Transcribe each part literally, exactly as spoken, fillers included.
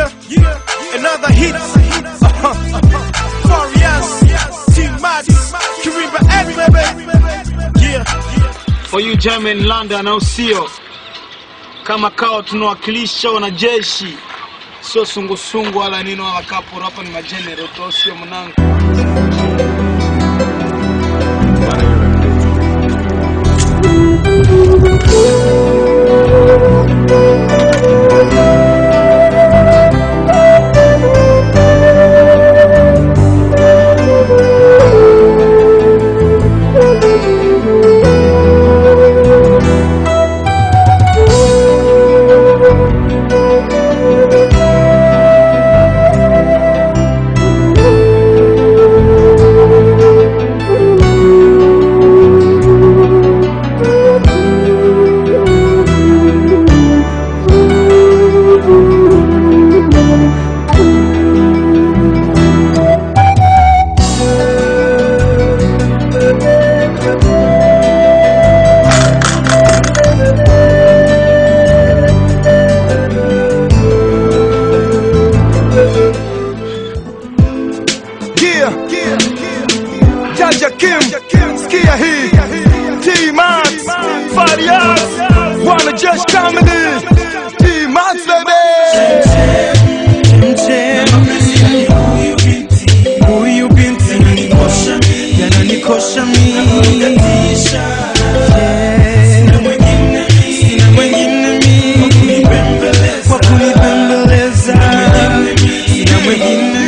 yeah, another hit. Uh-huh. Farias, T-Max, Kariba X, baby. Yeah. For you German London au sio? Kama kao tunawakilisha wanajeshi. Sio sungu-sungu wala nino wala kapo. Hapa ni majenero to sio mwanangu. Jaja Kim, Skia hii, T-Max, Farias, wanajeshi kamili, T-Max baby. Huyu binti yananikosha mimi, sina mwingine mimi kwa kunibembeleza, sina mwingine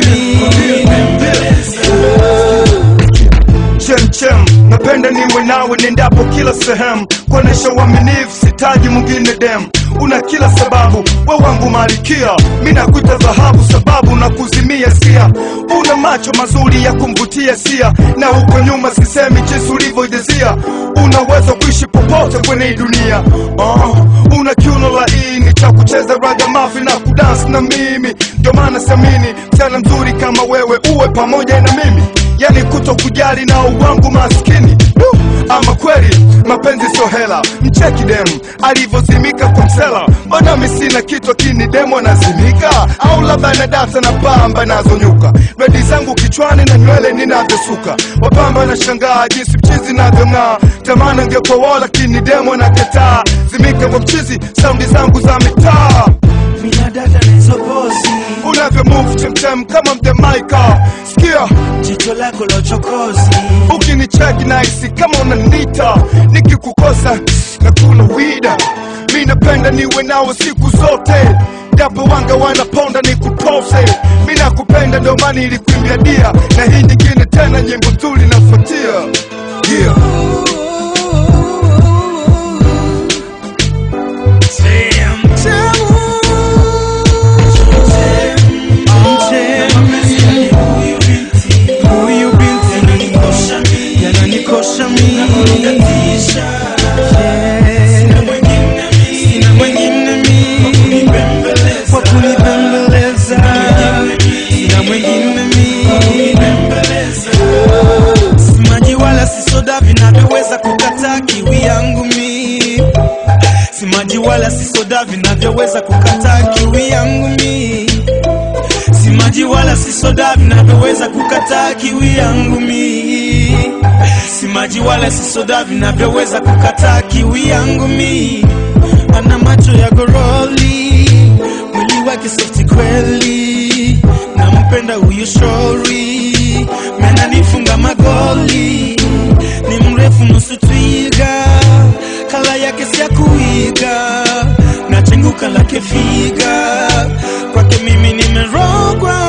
Chem chem, napenda niwe nawe nendapo kila sehemu. Kuonesha uaminifu sitaji mwingine dem. Una kila sababu, wewe wangu malikia. Mimi nakuita dhahabu sababu na kuzimia sia. Una macho mazuri ya kumvutia sia. Na huko nyuma sisemi jinsi ulivyoidezia. Unaweza kuishi popote kwenye dunia. uh, Una kiuno laini cha kucheza ragamafi na kudance na mimi. Ndio maana siamini msichana mzuri kama wewe uwe pamoja na mimi. Yani kuto kujali na uwangu maskini. uh, Ama kweli mapenzi sio hela. Mcheki demu alivozimika kwa msela. Mbona mimi sina kitu kini demu anazimika? Au labda na data na pamba nazonyuka. Redi zangu kichwani na nywele ninavyosuka. Wapamba na shangaa jinsi mchizi navyong'aa. Tamani angekuwa wao lakini demu anakataa. Zimika kwa mchizi saundi zangu za mitaa. mina data na hizo pozi Unavyo move chem chem kama mdemaika. Skia jicho lako la chokozi, ukinicheki naisi kama unanita. Nikikukosa na kuna wida. Mimi napenda niwe nawe siku zote. Japo wanga wanaponda nikutose. Mimi nakupenda ndio maana nilikuimbia dia. Na hii nyingine tena nyimbo nzuri nafuatia. Yeah. yananikosha mimi, sina mwingine mimi kwa kunibembeleza, sina mwingine mimi. Si maji wala si soda vinavyoweza kukataa kiwi yangu mimi. Si maji wala si soda vinavyoweza kukataa kiwi yangu mimi. Si maji wala si soda vinavyoweza kukataa kiwi yangu mimi. Si maji wala si soda vinavyoweza kukataa kiwi yangu mimi. Ana macho ya goroli, mwili wake soft kweli. Nampenda huyu shori, mena nifunga magoli. Ni mrefu nusu twiga, kala yake siya kuiga. Na chenguka lake figa, kwake mimi nimerogwa.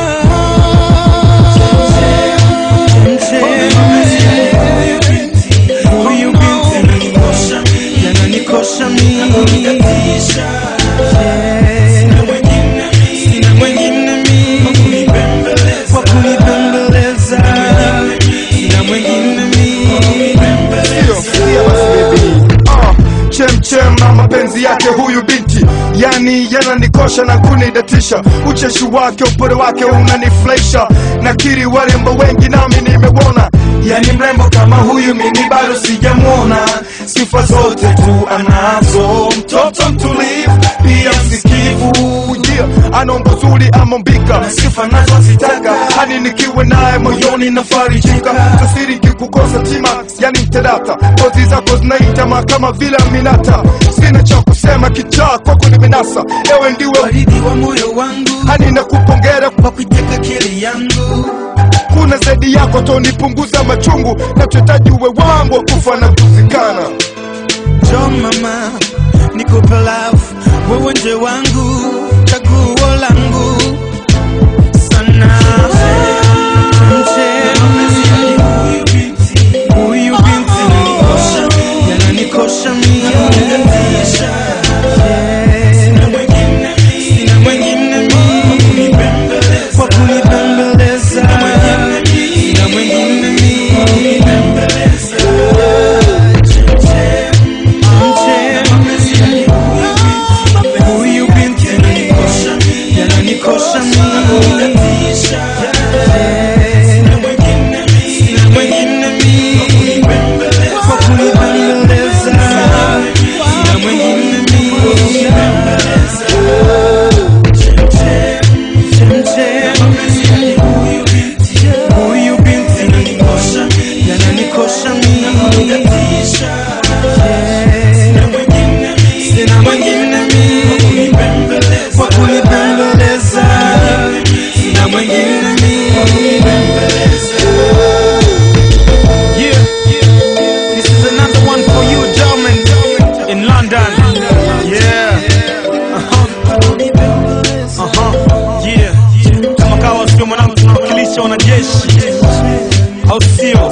Huyu binti yananikosha mimi, sina mwingine mimi kwa kunibembeleza, sina mwingine mimi. Chem chem na mapenzi yake huyu binti. Yani yananikosha na kunidatisha. Ucheshi wake upole wake unanifurahisha. Nakiri warembo wengi nami nimewona. Yani mrembo kama huyu mimi bado sijamuona. Sifa zote tu anazo. Mtoto mtulivu pia msikivu. Yeah. ana umbo zuri ama mbika, sifa nazo zitaka hani nikiwe naye moyoni nafarijika. Tasiri kikukosa tima yani mtedata, kozi zako zinaitama kama vile Aminata. Sina cha kusema kichaa kwako nimenasa, ewe ndiwe waridi wa moyo wangu, hani nakupongera kwa kuiteka kili yangu. Kuna zaidi yako tonipunguza machungu, nachotaji uwe wangu wa kufa na kuzikana. Jo mama, nikupe love, wewe nje wangu, chaguo langu sana. Mche, huyu binti, huyu binti yananikosha mimi, sina mwingine mimi kwa kunibembeleza, sina mwingine mimi huyu binti yananikosha mimi, sina mwingine mimi kwa kunibembeleza, sina mwingine mimi. Huyu binti yananikosha mimi, sina mwingine mimi kwa kunibembeleza, sina mwingine mimi. Yeah, this is another one for you, German in London. Yeah, uh-huh, uh-huh, yeah. Kama kawa sio mwanangu, tunawakilisha wanajeshi, au sio?